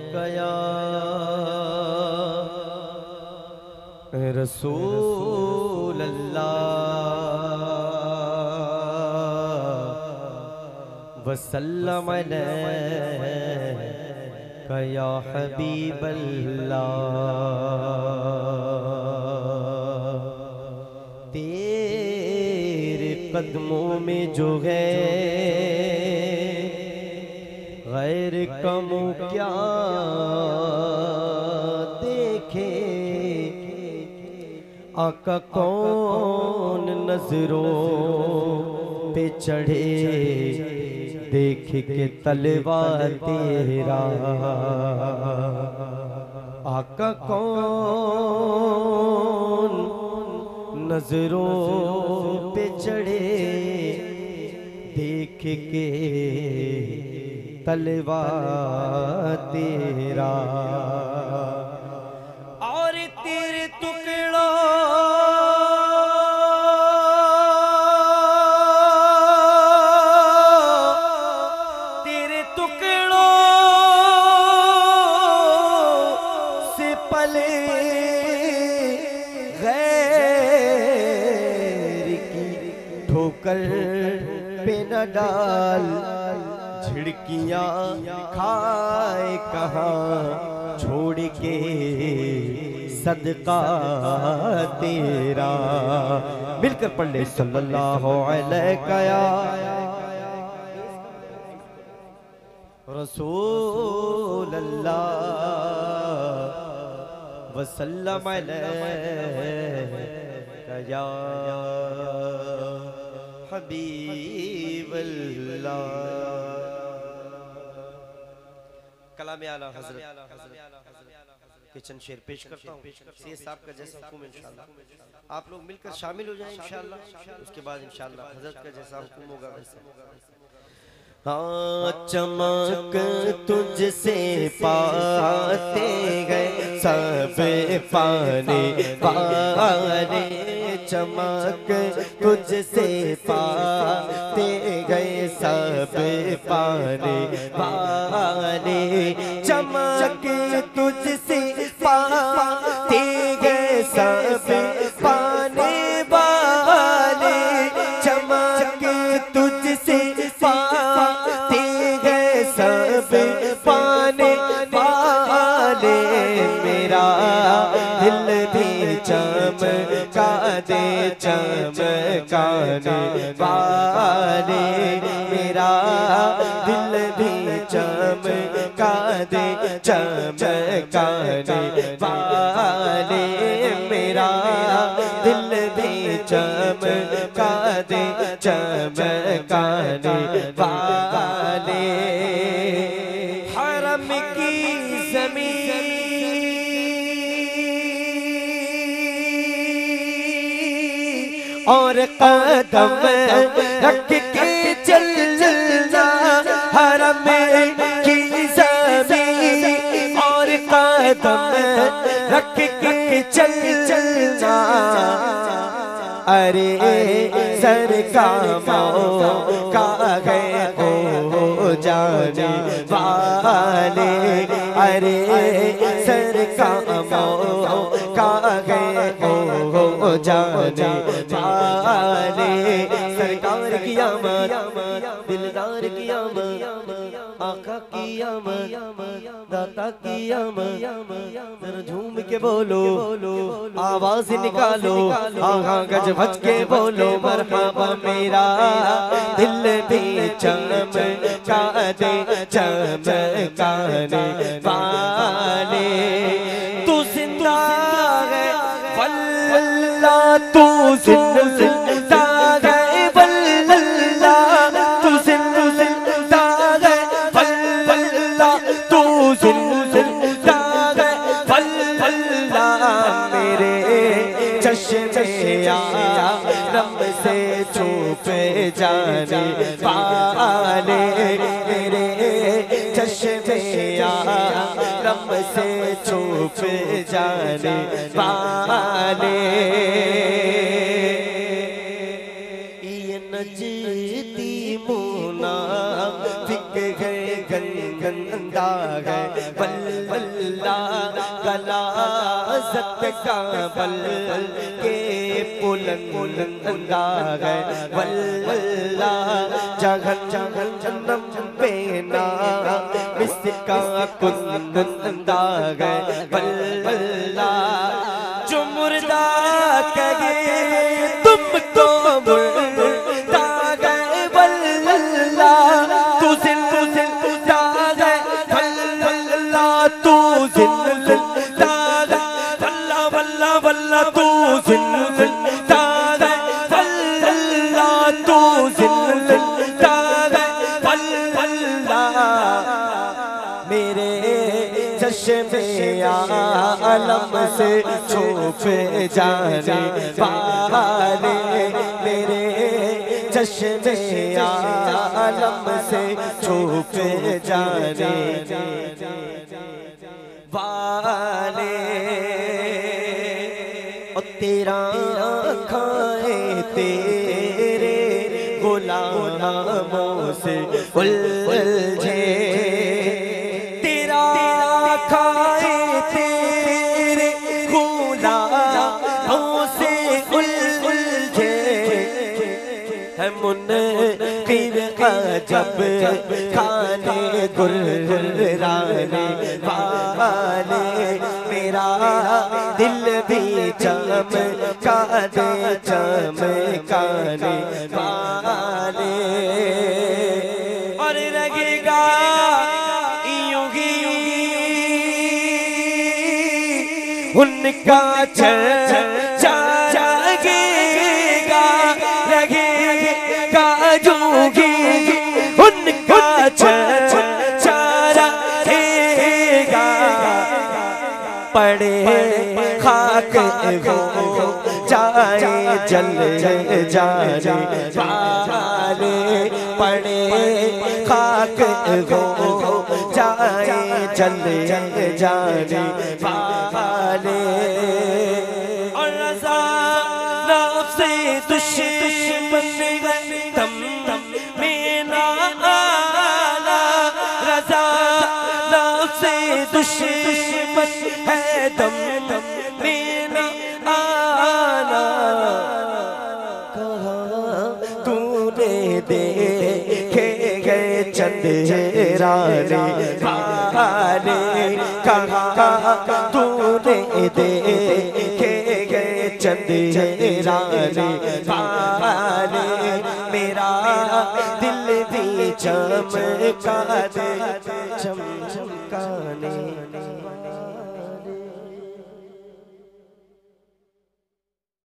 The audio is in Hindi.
कया रसूल अल्लाह वसल्लम अलैका या हबीब अल्लाह। तेरे कदमों में जो है गैर कमो क्या देखे, आका कौन नजरों पे चढ़े देख के तलवा तेरा। आका कौन नजरों पे चढ़े देख के तलवा तेरा। और तेरे टुकड़ों से पले गैर की ठोकर पे न डाल, झिड़कियां खाए कहाँ छोड़ के सदका तेरा। मिलकर पढ़ ले सल्लल्लाहु अलैका या रसूल अल्लाह वसल्लम अलैका या हबीब अल्लाह। कलाम आला हज़रत के चंद शेर पेश करता हूँ। सैयद साहब का जैसा हुक्म इंशाअल्लाह आप लोग मिलकर शामिल हो जाएं इंशाअल्लाह। उसके बाद इंशाअल्लाह हज़रत का जैसा हुक्म होगा वैसे। हाँ चमक तुझसे पाते गए सब पाने वाले, चमक तुझसे पाते गए सब पाने वाले, चमक तुझसे पाते गए सब पाने वाले, चमक तुझसे पाते गए सब पाने वाले। मेरा दिल भी चमका दे चमकाने वाले, मेरा दिल भी चमका दे चमकाने वाले, मेरा दिल भी चमका दे चमकाने वाले। हरम की ज़मीन और कदम रख के चलना, हरम की ज़मीन और कदम रख के चलना। अरे सर का मौका गए हो जाने वाले, अरे सर का मौका गए हो जाने वाले। सरकार की आमद दिलदार की आमद, आका की आमद दाता की आमद। जरा झूम के बोलो आवाज निकालो, आहा गज भज के बोलो मरहबा। मेरा दिल भी चमका दे चमकाने वाले। तू जिंदा है वल्लाह, तू जिंदा है वल्लाह, तू जिंदा है वल्लाह, तू जिंदा है वल्लाह। मेरे चश्मे आलम से छुपे जाने वाले, मेरे चश्मे आलम से छुप जाने वाले। ये नजदी मुनाफिक है गंदा है वल्लाह गलाज़त का बल के बुलंदा है वल्लाह जगन जगन जन्नम बेना मिसका कुंदा है वल्लाह जो मुर्दा कहे तुमको मुर्दा गए वल्लाह तू जिंदा है वल्लाह तू जिंदा है वल्लाह वल्लाह वल्लाह तू जिंदा है वल्लाह तू जिंदा है वल्लाह मेरे चश्मे आलम से छुप जाने वाले मेरे चश्मे आलम से छुप जाने वाले और तेरा खाए तेरे गुलामों से उलझे तेरा खाए तेरे गुलामों से उलझे है मुनकिर अजब खाने गुर्राने वाले मेरा दिल भी चमका दे चमकाने वाले और लगेगा यूं ही उनका चर्चा जागेगा लगेगा जूगी उनका चर्चा जागेगा पड़े खाक हो जाए जल जाने वाले पड़े खाक हो जाए जल जाने वाले और रज़ा नफ्से दुश्मन दम में ना आना रज़ा नफ्से दुश्मन है दम में ना आना कहाँ तूने देखे गए चंदेराने वाले कहाँ तूने देखे गए चंदेराने वाले मेरा दिल भी चमका दे चमकाने